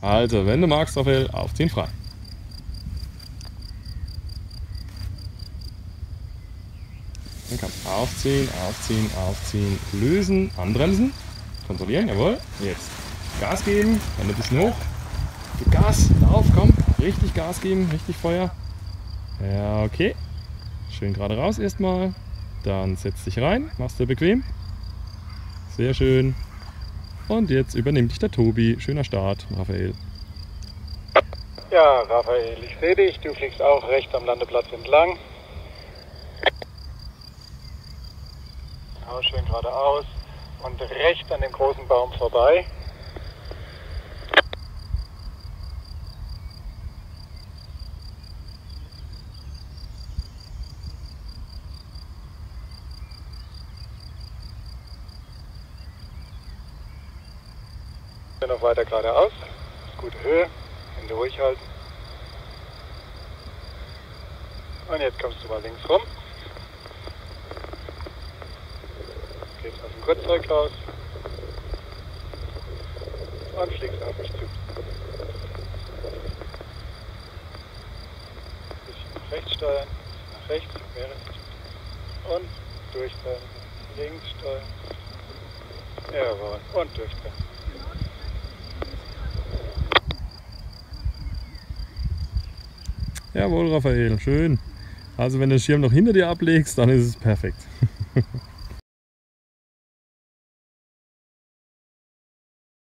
Also, wenn du magst, Raphael, aufziehen frei. Dann kann man aufziehen, aufziehen, aufziehen, lösen, anbremsen, kontrollieren, jawohl. Jetzt Gas geben, dann ein bisschen hoch. Gib Gas, lauf, komm, richtig Gas geben, richtig Feuer. Ja, okay. Schön gerade raus erstmal. Dann setz dich rein, machst du bequem. Sehr schön. Und jetzt übernimmt dich der Tobi. Schöner Start, Raphael. Ja, Raphael, ich sehe dich. Du fliegst auch rechts am Landeplatz entlang. Genau, schön geradeaus und rechts an dem großen Baum vorbei. Noch weiter geradeaus. Gute Höhe. Hände ruhig halten. Und jetzt kommst du mal links rum. Gehst aus dem Kurzzeug raus. Und fliegst auf mich zu. Ein bisschen nach rechts steuern. Nach rechts. Und durchdrehen. Links steuern. Jawohl. Und durchdrehen. Jawohl, Raphael, schön. Also wenn du den Schirm noch hinter dir ablegst, dann ist es perfekt.